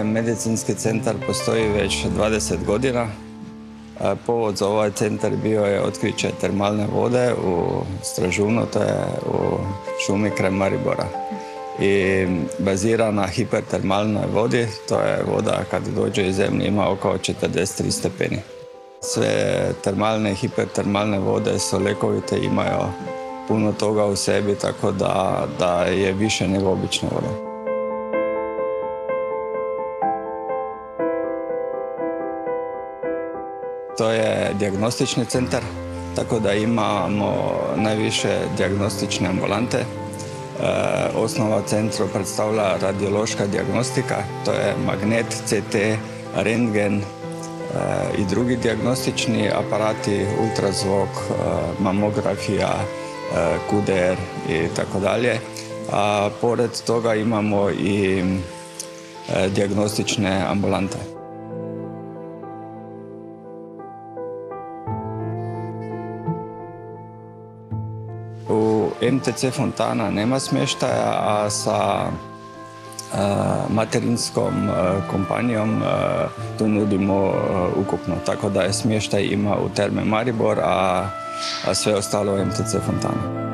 medicinski centar postoji već 20 godina. Povod za ovaj centar bio je otkriće termalne vode u Stražunu, to je u šumi kraj Maribora. I bazira na hipertermalnoj vodi, to je voda kad dođe iz zemlje ima oko 43 stepeni. Sve termalne i hipertermalne vode su ljekovite, imaju puno toga u sebi, tako da je više nego obična voda. To je dijagnostični centar, tako da imamo najviše dijagnostične ambulante. Osnova centra predstavlja radiološka dijagnostika, to je magnet, CT, rentgen i drugi dijagnostični aparati, ultrazvuk, mamografija, QDR i tako dalje. A pored toga imamo i dijagnostične ambulante. U MTC Fontana nema smještaja, a sa materinskom kompanijom tu nudimo ukupno, tako da je smještaj ima u Terme Maribor, a sve ostalo u MTC Fontana.